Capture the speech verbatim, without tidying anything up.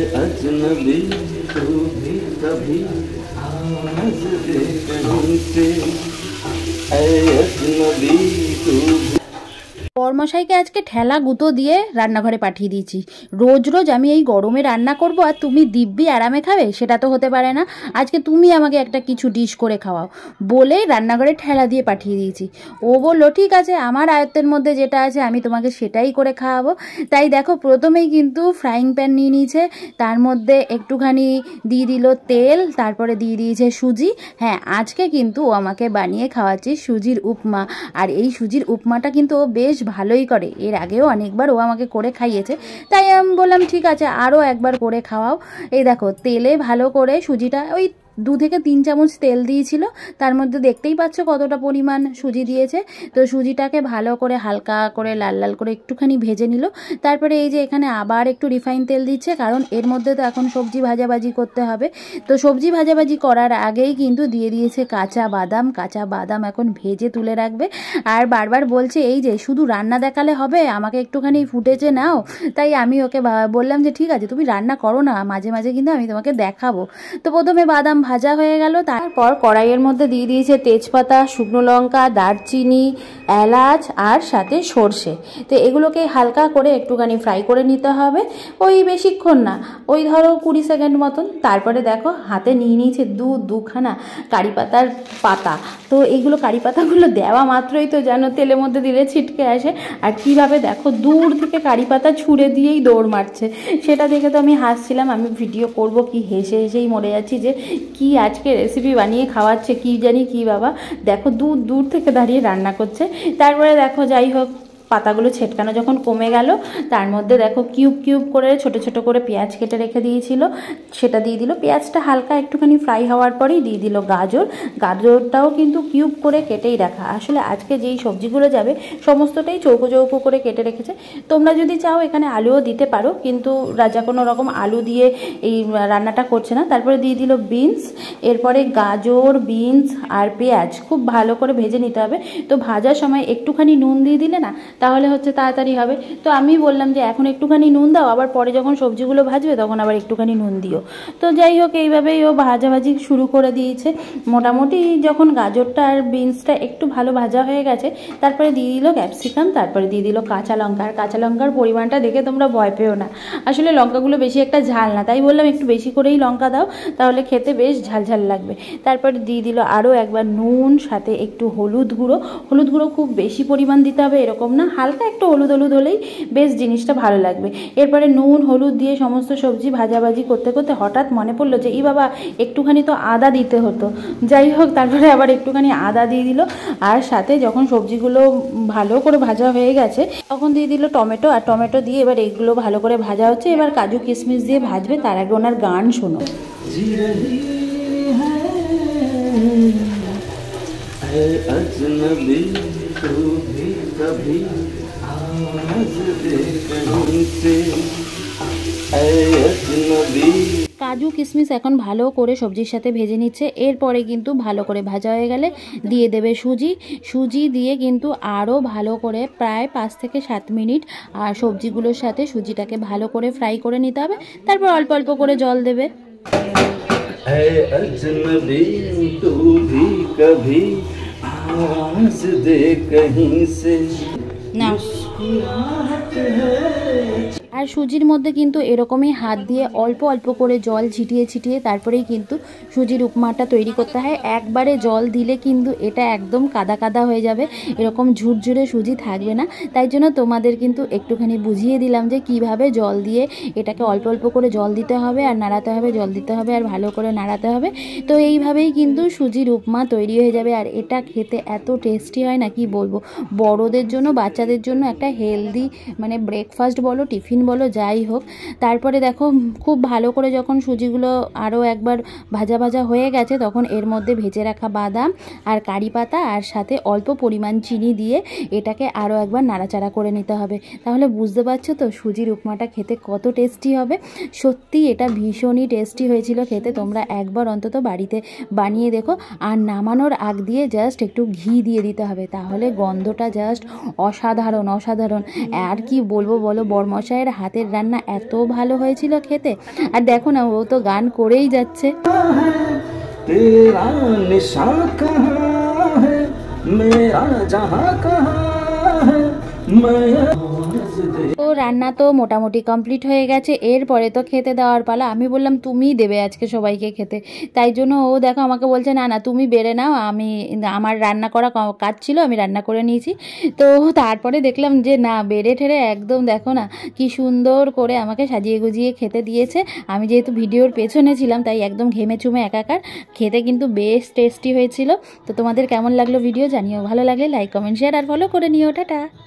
अजनबी तू भी कभी आवाज दे कहीं से, अजनबी तू। বরমশাইকে আজকে ঠেলা গুঁতো দিয়ে রান্নাঘরে পাঠিয়ে দিয়েছি। রোজ রোজ আমি এই গরমে রান্না করব আর তুমি দিব্যি আরামে খাবে, সেটা তো হতে পারে না। আজকে তুমি আমাকে একটা কিছু ডিশ করে খাওয়াও বলেই রান্নাঘরে ঠেলা দিয়ে পাঠিয়ে দিয়েছি। ও বললো ঠিক আছে, আমার আয়ত্তের মধ্যে যেটা আছে আমি তোমাকে সেটাই করে খাওয়াবো। তাই দেখো প্রথমেই কিন্তু ফ্রাইং প্যান নিয়ে নিয়েছে, তার মধ্যে একটুখানি দিয়ে দিল তেল, তারপরে দিয়ে দিয়েছে সুজি। হ্যাঁ, আজকে কিন্তু ও আমাকে বানিয়ে খাওয়াচ্ছে সুজির উপমা। আর এই সুজির উপমাটা কিন্তু ও বেশ ভালোই করে, এর আগেও অনেকবার ও আমাকে করে খাইয়েছে। তাই আমি বললাম ঠিক আছে আরও একবার করে খাওয়াও। এই দেখো তেলে ভালো করে সুজিটা, ওই দু থেকে তিন চামচ তেল দিয়েছিল, তার মধ্যে দেখতেই পাচ্ছ কতটা পরিমাণ সুজি দিয়েছে। তো সুজিটাকে ভালো করে হালকা করে লাল লাল করে একটুখানি ভেজে নিল। তারপরে এই যে এখানে আবার একটু রিফাইন তেল দিচ্ছে, কারণ এর মধ্যে তো এখন সবজি ভাজাভাজি করতে হবে। তো সবজি ভাজাভাজি করার আগেই কিন্তু দিয়ে দিয়েছে কাঁচা বাদাম। কাঁচা বাদাম এখন ভেজে তুলে রাখবে। আর বারবার বলছে এই যে শুধু রান্না দেখালে হবে, আমাকে একটুখানি ফুটেজে নাও। তাই আমি ওকে বললাম যে ঠিক আছে তুমি রান্না করো না, মাঝে মাঝে কিন্তু আমি তোমাকে দেখাবো। তো প্রথমে বাদাম ভাজা হয়ে গেল, তারপর কড়াইয়ের মধ্যে দিয়ে দিয়েছে তেজপাতা, শুকনো লঙ্কা, দারচিনি, এলাচ আর সাথে সর্ষে। তো এগুলোকে হালকা করে একটুখানি ফ্রাই করে নিতে হবে, ওই বেশিক্ষণ না, ওই ধরো কুড়ি সেকেন্ড মতন। তারপরে দেখো হাতে নিয়ে নিয়েছে দু দুখানা কারি পাতার পাতা। তো এইগুলো কারি পাতাগুলো দেওয়া মাত্রই তো যেন তেলের মধ্যে দিলে ছিটকে আসে, আর কীভাবে দেখো দূর থেকে কারি পাতা ছুঁড়ে দিয়েই দৌড় মারছে। সেটা দেখে তো আমি হাসছিলাম, আমি ভিডিও করব কি হেসে হেসেই মরে যাচ্ছি যে কি আজকে রেসিপি বানিয়ে খাওয়াচ্ছে, কি জানি কি বাবা। দেখো দূর দূর থেকে দাঁড়িয়ে রান্না করছে। তারপরে দেখো যাই হোক পাতাগুলো ছেটকানো যখন কমে গেল, তার মধ্যে দেখো কিউব কিউব করে ছোট ছোট করে পেঁয়াজ কেটে রেখে দিয়েছিল, সেটা দিয়ে দিল। পেঁয়াজটা হালকা একটুখানি ফ্রাই হওয়ার পরেই দিয়ে দিল গাজর। গাজরটাও কিন্তু কিউব করে কেটেই রাখা। আসলে আজকে যেই সবজিগুলো যাবে সমস্তটাই চৌকো চৌকো করে কেটে রেখেছে। তোমরা যদি চাও এখানে আলুও দিতে পারো, কিন্তু রাজা কোনো রকম আলু দিয়ে এই রান্নাটা করছে না। তারপরে দিয়ে দিল বিনস। এরপরে গাজর, বিনস আর পেঁয়াজ খুব ভালো করে ভেজে নিতে হবে। তো ভাজার সময় একটুখানি নুন দিয়ে দিলে না তাহলে হচ্ছে তাড়াতাড়ি হবে। তো আমি বললাম যে এখন একটুখানি নুন দাও, আবার পরে যখন সবজিগুলো ভাজবে তখন আবার একটুখানি নুন দিও। তো যাই হোক এইভাবেই ও ভাজাভাজি শুরু করে দিয়েছে। মোটামুটি যখন গাজরটা আর বিনসটা একটু ভালো ভাজা হয়ে গেছে, তারপরে দিয়ে দিল ক্যাপসিকাম, তারপরে দিয়ে দিল কাঁচা লঙ্কা। আর কাঁচা লঙ্কার পরিমাণটা দেখে তোমরা ভয় পেও না, আসলে লঙ্কাগুলো বেশি একটা ঝাল না, তাই বললাম একটু বেশি করেই লঙ্কা দাও, তাহলে খেতে বেশ ঝাল ঝাল লাগবে। তারপরে দিয়ে দিল আরও একবার নুন, সাথে একটু হলুদ গুঁড়ো। হলুদ গুঁড়ো খুব বেশি পরিমাণ দিতে হবে এরকম না, হালকা একটু হলুদ হলুদ হলেই বেশ জিনিসটা ভালো লাগবে। এরপরে নুন হলুদ দিয়ে সমস্ত সবজি ভাজাভাজি করতে করতে হঠাৎ মনে পড়লো যে ই বাবা একটুখানি তো আদা দিতে হতো। যাই হোক তারপরে আবার একটুখানি আদা দিয়ে দিল। আর সাথে যখন সবজিগুলো ভালো করে ভাজা হয়ে গেছে তখন দিয়ে দিল টমেটো। আর টমেটো দিয়ে এবার এগুলো ভালো করে ভাজা হচ্ছে। এবার কাজু কিশমিশ দিয়ে ভাজবে, তার আগে ওনার গান শোনো। अजनबी तू भी कभी आवाज दे कहीं से, अजनबी। কাজু কিশমিশ এখন ভালো করে সবজির সাথে ভেজে নিচ্ছে। এরপরে কিন্তু ভালো করে ভাজা হয়ে গেলে দিয়ে দেবে সুজি। সুজি দিয়ে কিন্তু আরও ভালো করে প্রায় পাঁচ থেকে সাত মিনিট আর সবজিগুলোর সাথে সুজিটাকে ভালো করে ফ্রাই করে নিতে হবে। তারপর অল্প অল্প করে জল দেবে। अजनबी तू भी कभी आवाज दे कहीं से ना। আর সুজির মধ্যে কিন্তু এরকমই হাত দিয়ে অল্প অল্প করে জল ছিটিয়ে ছিটিয়ে তারপরেই কিন্তু সুজির উপমাটা তৈরি করতে হয়। একবারে জল দিলে কিন্তু এটা একদম কাদা কাদা হয়ে যাবে, এরকম ঝুরঝুরে সুজি থাকবে না। তাই জন্য তোমাদের কিন্তু একটুখানি বুঝিয়ে দিলাম যে কিভাবে জল দিয়ে এটাকে অল্প অল্প করে জল দিতে হবে আর নাড়াতে হবে, জল দিতে হবে আর ভালো করে নাড়াতে হবে। তো এইভাবেই কিন্তু সুজির উপমা তৈরি হয়ে যাবে। আর এটা খেতে এত টেস্টি হয় না কি বলবো। বড়দের জন্য বাচ্চাদের জন্য একটা হেলদি মানে ব্রেকফাস্ট বলো টিফিন বলো যাই হোক। তারপরে দেখো খুব ভালো করে যখন সুজিগুলো আরও একবার ভাজা ভাজা হয়ে গেছে তখন এর মধ্যে ভেজে রাখা বাদাম আর কারি পাতা আর সাথে অল্প পরিমাণ চিনি দিয়ে এটাকে আরও একবার নাড়াচাড়া করে নিতে হবে। তাহলে বুঝতে পারছো তো সুজির উপমাটা খেতে কত টেস্টি হবে। সত্যি এটা ভীষণই টেস্টি হয়েছিল খেতে। তোমরা একবার অন্তত বাড়িতে বানিয়ে দেখো। আর নামানোর আগ দিয়ে জাস্ট একটু ঘি দিয়ে দিতে হবে, তাহলে গন্ধটা জাস্ট অসাধারণ অসাধারণ। আর কি বলবো বলো, বরমশাইয়ের হাতের রান্না এত ভালো হয়েছিল খেতে। আর দেখো না, ও তো গান করেই যাচ্ছে। तेरा निशा कहाँ है, मेरा जहाँ कहाँ है, मैं তো রান্না তো মোটামুটি কমপ্লিট হয়ে গেছে, এরপরে তো খেতে দেওয়ার পালা। আমি বললাম তুমিই দেবে আজকে সবাইকে খেতে, তাই জন্য ও দেখো আমাকে বলছে না না তুমি বেড়ে নাও, আমি আমার রান্না করা কাজ ছিল, আমি রান্না করে নিয়েছি। তো তারপরে দেখলাম যে না, বেড়ে ঠেড়ে একদম দেখো না কি সুন্দর করে আমাকে সাজিয়ে গুজিয়ে খেতে দিয়েছে। আমি যেহেতু ভিডিওর পেছনে ছিলাম তাই একদম ঘেমে চুমে একাকার। খেতে কিন্তু বেশ টেস্টি হয়েছিল। তো তোমাদের কেমন লাগলো ভিডিও জানিও, ভালো লাগলে লাইক কমেন্ট শেয়ার আর ফলো করে নিও। টাটা।